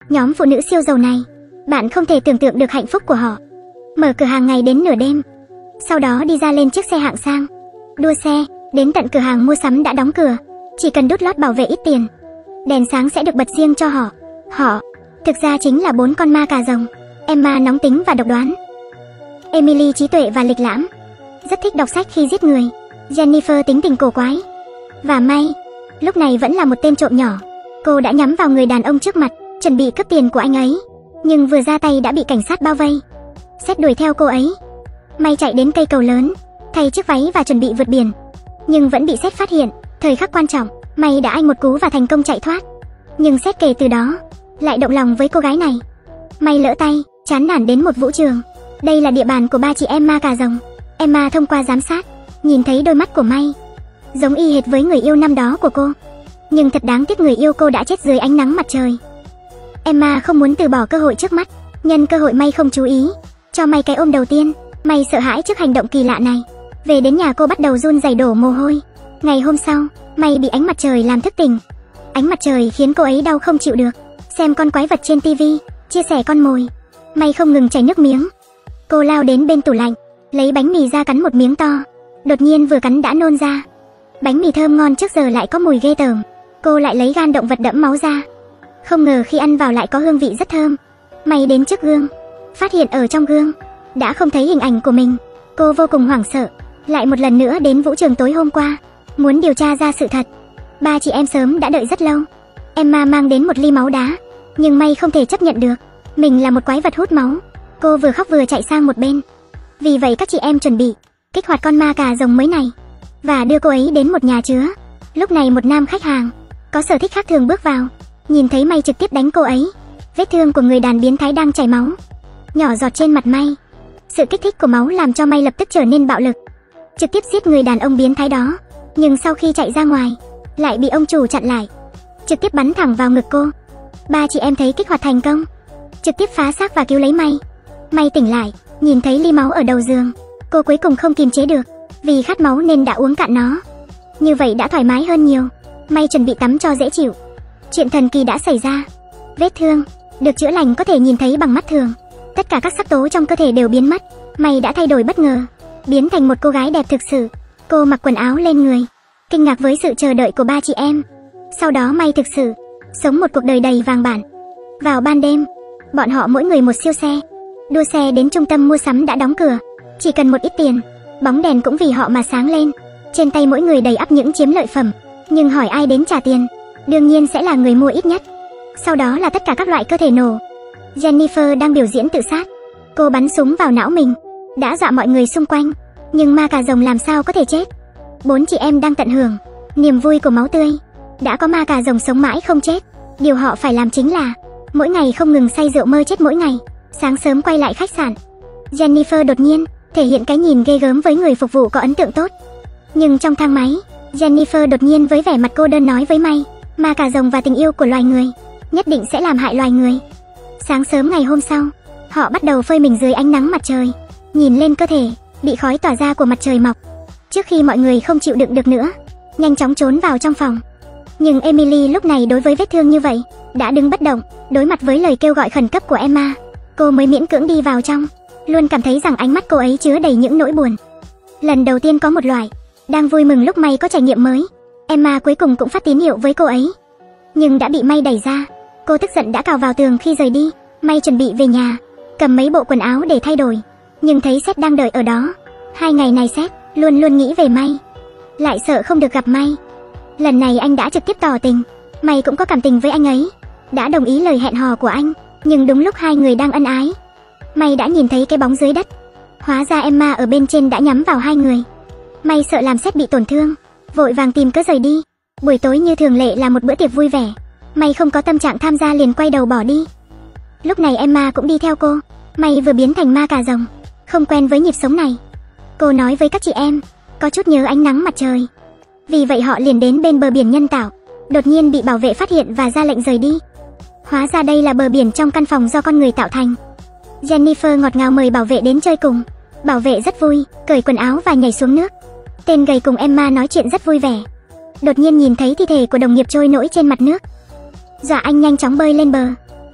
Nhóm phụ nữ siêu giàu này, bạn không thể tưởng tượng được hạnh phúc của họ. Mở cửa hàng ngày đến nửa đêm, sau đó đi ra lên chiếc xe hạng sang, đua xe đến tận cửa hàng mua sắm đã đóng cửa, chỉ cần đút lót bảo vệ ít tiền, đèn sáng sẽ được bật riêng cho họ. Họ thực ra chính là 4 con ma cà rồng. Emma nóng tính và độc đoán, Emily trí tuệ và lịch lãm, rất thích đọc sách khi giết người, Jennifer tính tình cổ quái, và May lúc này vẫn là một tên trộm nhỏ. Cô đã nhắm vào người đàn ông trước mặt, chuẩn bị cướp tiền của anh ấy, nhưng vừa ra tay đã bị cảnh sát bao vây. Seth đuổi theo cô ấy. May chạy đến cây cầu lớn, thay chiếc váy và chuẩn bị vượt biển, nhưng vẫn bị Seth phát hiện. Thời khắc quan trọng, May đã anh một cú và thành công chạy thoát. Nhưng Seth kể từ đó lại động lòng với cô gái này. May lỡ tay, chán nản đến một vũ trường. Đây là địa bàn của 3 chị em ma cà rồng. Emma thông qua giám sát nhìn thấy đôi mắt của May giống y hệt với người yêu năm đó của cô, nhưng thật đáng tiếc người yêu cô đã chết dưới ánh nắng mặt trời. Emma không muốn từ bỏ cơ hội trước mắt, nhân cơ hội May không chú ý, cho May cái ôm đầu tiên. May sợ hãi trước hành động kỳ lạ này. Về đến nhà cô bắt đầu run rẩy đổ mồ hôi. Ngày hôm sau, May bị ánh mặt trời làm thức tỉnh. Ánh mặt trời khiến cô ấy đau không chịu được. Xem con quái vật trên tivi, chia sẻ con mồi, May không ngừng chảy nước miếng. Cô lao đến bên tủ lạnh, lấy bánh mì ra cắn một miếng to. Đột nhiên vừa cắn đã nôn ra. Bánh mì thơm ngon trước giờ lại có mùi ghê tởm. Cô lại lấy gan động vật đẫm máu ra. Không ngờ khi ăn vào lại có hương vị rất thơm. May đến trước gương, phát hiện ở trong gương đã không thấy hình ảnh của mình. Cô vô cùng hoảng sợ, lại một lần nữa đến vũ trường tối hôm qua, muốn điều tra ra sự thật. 3 chị em sớm đã đợi rất lâu. Emma mang đến một ly máu đá, nhưng May không thể chấp nhận được mình là một quái vật hút máu. Cô vừa khóc vừa chạy sang một bên. Vì vậy các chị em chuẩn bị kích hoạt con ma cà rồng mới này và đưa cô ấy đến một nhà chứa. Lúc này một nam khách hàng có sở thích khác thường bước vào, nhìn thấy May trực tiếp đánh cô ấy. Vết thương của người đàn biến thái đang chảy máu, nhỏ giọt trên mặt May. Sự kích thích của máu làm cho May lập tức trở nên bạo lực, trực tiếp giết người đàn ông biến thái đó. Nhưng sau khi chạy ra ngoài, lại bị ông chủ chặn lại, trực tiếp bắn thẳng vào ngực cô. 3 chị em thấy kích hoạt thành công, trực tiếp phá xác và cứu lấy May. May tỉnh lại, nhìn thấy ly máu ở đầu giường. Cô cuối cùng không kiềm chế được, vì khát máu nên đã uống cạn nó. Như vậy đã thoải mái hơn nhiều. May chuẩn bị tắm cho dễ chịu. Chuyện thần kỳ đã xảy ra. Vết thương được chữa lành có thể nhìn thấy bằng mắt thường. Tất cả các sắc tố trong cơ thể đều biến mất. May đã thay đổi bất ngờ, biến thành một cô gái đẹp thực sự. Cô mặc quần áo lên người, kinh ngạc với sự chờ đợi của 3 chị em. Sau đó May thực sự sống một cuộc đời đầy vàng bản. Vào ban đêm, bọn họ mỗi người một siêu xe, đua xe đến trung tâm mua sắm đã đóng cửa. Chỉ cần một ít tiền, bóng đèn cũng vì họ mà sáng lên. Trên tay mỗi người đầy ắp những chiếm lợi phẩm, nhưng hỏi ai đến trả tiền, đương nhiên sẽ là người mua ít nhất. Sau đó là tất cả các loại cơ thể nổ. Jennifer đang biểu diễn tự sát. Cô bắn súng vào não mình, đã dọa mọi người xung quanh. Nhưng ma cà rồng làm sao có thể chết. 4 chị em đang tận hưởng niềm vui của máu tươi. Đã có ma cà rồng sống mãi không chết. Điều họ phải làm chính là mỗi ngày không ngừng say rượu mơ chết mỗi ngày. Sáng sớm quay lại khách sạn, Jennifer đột nhiên thể hiện cái nhìn ghê gớm với người phục vụ có ấn tượng tốt. Nhưng trong thang máy, Jennifer đột nhiên với vẻ mặt cô đơn nói với May, ma cà rồng và tình yêu của loài người nhất định sẽ làm hại loài người. Sáng sớm ngày hôm sau, họ bắt đầu phơi mình dưới ánh nắng mặt trời, nhìn lên cơ thể bị khói tỏa ra của mặt trời mọc. Trước khi mọi người không chịu đựng được nữa, nhanh chóng trốn vào trong phòng. Nhưng Emily lúc này đối với vết thương như vậy đã đứng bất động, đối mặt với lời kêu gọi khẩn cấp của Emma. Cô mới miễn cưỡng đi vào trong, luôn cảm thấy rằng ánh mắt cô ấy chứa đầy những nỗi buồn. Lần đầu tiên có một loại đang vui mừng lúc May có trải nghiệm mới. Emma cuối cùng cũng phát tín hiệu với cô ấy, nhưng đã bị May đẩy ra. Cô tức giận đã cào vào tường khi rời đi. May chuẩn bị về nhà, cầm mấy bộ quần áo để thay đổi, nhưng thấy Seth đang đợi ở đó. 2 ngày này Seth luôn luôn nghĩ về May, lại sợ không được gặp May. Lần này anh đã trực tiếp tỏ tình. May cũng có cảm tình với anh ấy, đã đồng ý lời hẹn hò của anh. Nhưng đúng lúc hai người đang ân ái, May đã nhìn thấy cái bóng dưới đất. Hóa ra Emma ở bên trên đã nhắm vào hai người. May sợ làm Seth bị tổn thương, vội vàng tìm cớ rời đi. Buổi tối như thường lệ là một bữa tiệc vui vẻ. May không có tâm trạng tham gia liền quay đầu bỏ đi. Lúc này Emma cũng đi theo cô. May vừa biến thành ma cà rồng, không quen với nhịp sống này. Cô nói với các chị em, có chút nhớ ánh nắng mặt trời. Vì vậy họ liền đến bên bờ biển nhân tạo. Đột nhiên bị bảo vệ phát hiện và ra lệnh rời đi. Hóa ra đây là bờ biển trong căn phòng do con người tạo thành. Jennifer ngọt ngào mời bảo vệ đến chơi cùng. Bảo vệ rất vui, cởi quần áo và nhảy xuống nước. Tên gầy cùng Emma nói chuyện rất vui vẻ. Đột nhiên nhìn thấy thi thể của đồng nghiệp trôi nổi trên mặt nước, dọa anh nhanh chóng bơi lên bờ.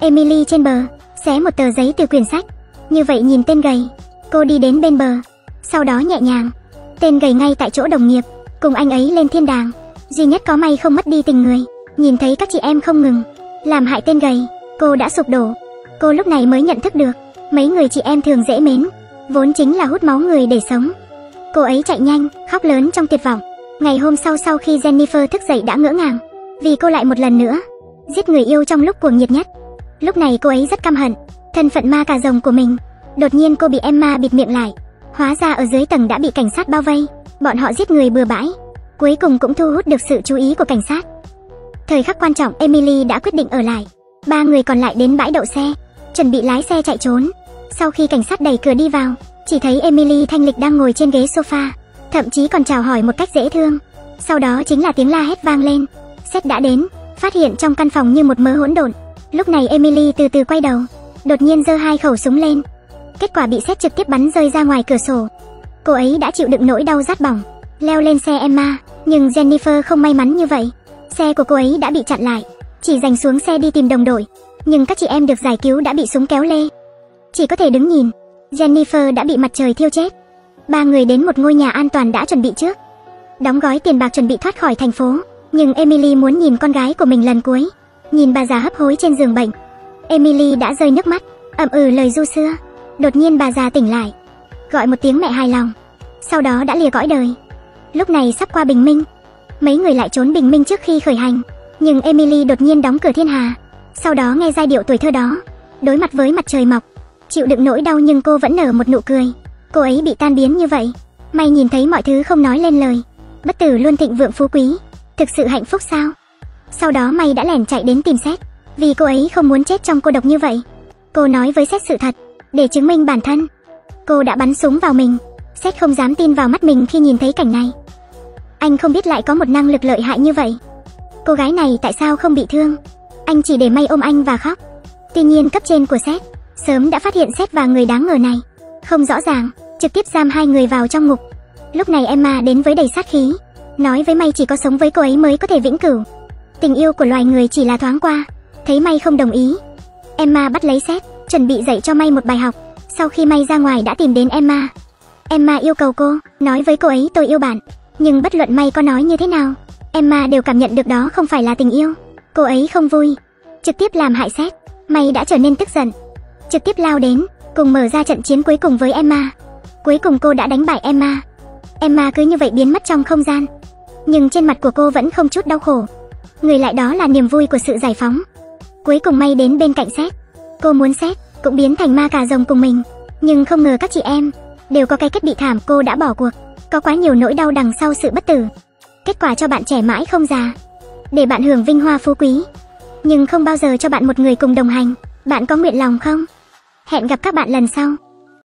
Emily trên bờ, xé một tờ giấy từ quyển sách. Như vậy nhìn tên gầy, cô đi đến bên bờ, sau đó nhẹ nhàng. Tên gầy ngay tại chỗ đồng nghiệp, cùng anh ấy lên thiên đàng. Duy nhất có may không mất đi tình người. Nhìn thấy các chị em không ngừng làm hại tên gầy, cô đã sụp đổ. Cô lúc này mới nhận thức được, mấy người chị em thường dễ mến, vốn chính là hút máu người để sống. Cô ấy chạy nhanh, khóc lớn trong tuyệt vọng. Ngày hôm sau khi Jennifer thức dậy đã ngỡ ngàng, vì cô lại một lần nữa giết người yêu trong lúc cuồng nhiệt nhất. Lúc này cô ấy rất căm hận thân phận ma cà rồng của mình. Đột nhiên cô bị Emma bịt miệng lại. Hóa ra ở dưới tầng đã bị cảnh sát bao vây, bọn họ giết người bừa bãi, cuối cùng cũng thu hút được sự chú ý của cảnh sát. Thời khắc quan trọng, Emily đã quyết định ở lại. Ba người còn lại đến bãi đậu xe, chuẩn bị lái xe chạy trốn. Sau khi cảnh sát đẩy cửa đi vào, chỉ thấy Emily thanh lịch đang ngồi trên ghế sofa, thậm chí còn chào hỏi một cách dễ thương. Sau đó chính là tiếng la hét vang lên. Seth đã đến, phát hiện trong căn phòng như một mớ hỗn độn. Lúc này Emily từ từ quay đầu, đột nhiên giơ 2 khẩu súng lên. Kết quả bị Seth trực tiếp bắn rơi ra ngoài cửa sổ. Cô ấy đã chịu đựng nỗi đau rát bỏng, leo lên xe Emma, nhưng Jennifer không may mắn như vậy. Xe của cô ấy đã bị chặn lại, chỉ giành xuống xe đi tìm đồng đội, nhưng các chị em được giải cứu đã bị súng kéo lê. Chỉ có thể đứng nhìn, Jennifer đã bị mặt trời thiêu chết. Ba người đến một ngôi nhà an toàn đã chuẩn bị trước, đóng gói tiền bạc chuẩn bị thoát khỏi thành phố. Nhưng Emily muốn nhìn con gái của mình lần cuối. Nhìn bà già hấp hối trên giường bệnh, Emily đã rơi nước mắt, ậm ừ lời ru xưa. Đột nhiên bà già tỉnh lại, gọi một tiếng mẹ hài lòng, sau đó đã lìa cõi đời. Lúc này sắp qua bình minh, mấy người lại trốn bình minh trước khi khởi hành. Nhưng Emily đột nhiên đóng cửa thiên hà, sau đó nghe giai điệu tuổi thơ đó. Đối mặt với mặt trời mọc, chịu đựng nỗi đau nhưng cô vẫn nở một nụ cười. Cô ấy bị tan biến như vậy, may nhìn thấy mọi thứ không nói lên lời. Bất tử luôn thịnh vượng phú quý, thực sự hạnh phúc sao? Sau đó May đã lẻn chạy đến tìm Seth, vì cô ấy không muốn chết trong cô độc như vậy. Cô nói với Seth sự thật, để chứng minh bản thân. Cô đã bắn súng vào mình. Seth không dám tin vào mắt mình khi nhìn thấy cảnh này. Anh không biết lại có một năng lực lợi hại như vậy. Cô gái này tại sao không bị thương? Anh chỉ để May ôm anh và khóc. Tuy nhiên cấp trên của Seth sớm đã phát hiện Seth và người đáng ngờ này không rõ ràng, trực tiếp giam 2 người vào trong ngục. Lúc này Emma đến với đầy sát khí, nói với May chỉ có sống với cô ấy mới có thể vĩnh cửu. Tình yêu của loài người chỉ là thoáng qua. Thấy May không đồng ý, Emma bắt lấy Seth, chuẩn bị dạy cho May một bài học. Sau khi May ra ngoài đã tìm đến Emma. Emma yêu cầu cô, nói với cô ấy tôi yêu bạn. Nhưng bất luận May có nói như thế nào, Emma đều cảm nhận được đó không phải là tình yêu. Cô ấy không vui, trực tiếp làm hại Seth. May đã trở nên tức giận, trực tiếp lao đến, cùng mở ra trận chiến cuối cùng với Emma. Cuối cùng cô đã đánh bại Emma. Emma cứ như vậy biến mất trong không gian, nhưng trên mặt của cô vẫn không chút đau khổ. Người lại đó là niềm vui của sự giải phóng. Cuối cùng May đến bên cạnh Seth. Cô muốn Seth cũng biến thành ma cà rồng cùng mình, nhưng không ngờ các chị em đều có cái kết bị thảm. Cô đã bỏ cuộc. Có quá nhiều nỗi đau đằng sau sự bất tử. Kết quả cho bạn trẻ mãi không già, để bạn hưởng vinh hoa phú quý, nhưng không bao giờ cho bạn một người cùng đồng hành. Bạn có nguyện lòng không? Hẹn gặp các bạn lần sau.